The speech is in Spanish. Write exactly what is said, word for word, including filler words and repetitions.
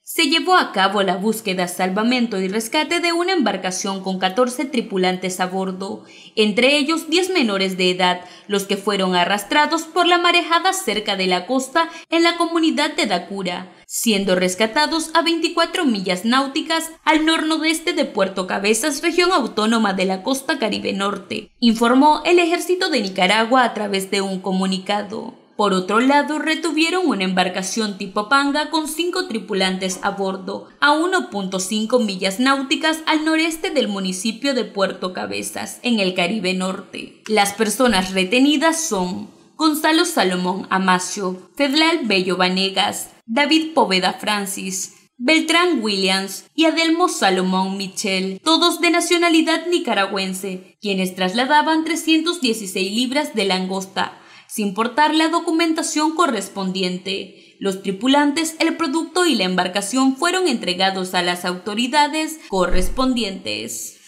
Se llevó a cabo la búsqueda, salvamento y rescate de una embarcación con catorce tripulantes a bordo, entre ellos diez menores de edad, los que fueron arrastrados por la marejada cerca de la costa en la comunidad de Dacura, siendo rescatados a veinticuatro millas náuticas al nordeste de Puerto Cabezas, región autónoma de la costa Caribe Norte, informó el Ejército de Nicaragua a través de un comunicado. Por otro lado, retuvieron una embarcación tipo panga con cinco tripulantes a bordo, a uno punto cinco millas náuticas al noreste del municipio de Puerto Cabezas, en el Caribe Norte. Las personas retenidas son Gonzalo Salomón Amacio, Fedlal Bello Vanegas, David Poveda Francis, Beltrán Williams y Adelmo Salomón Michel, todos de nacionalidad nicaragüense, quienes trasladaban trescientas dieciséis libras de langosta, sin portar la documentación correspondiente. Los tripulantes, el producto y la embarcación fueron entregados a las autoridades correspondientes.